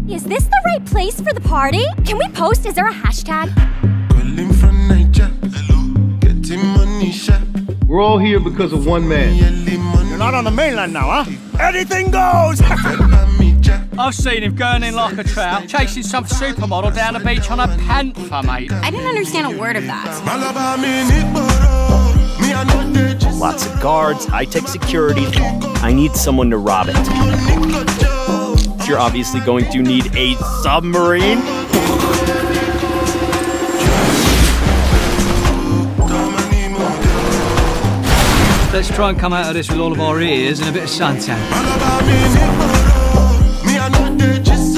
Is this the right place for the party? Can we post? Is there a hashtag? We're all here because of one man. You're not on the mainland now, huh? Anything goes! I've seen him going in like a trout, chasing some supermodel down the beach on a panther, mate. I didn't understand a word of that. Lots of guards, high-tech security. I need someone to rob it. You're obviously going to need a submarine. Let's try and come out of this with all of our ears and a bit of suntan.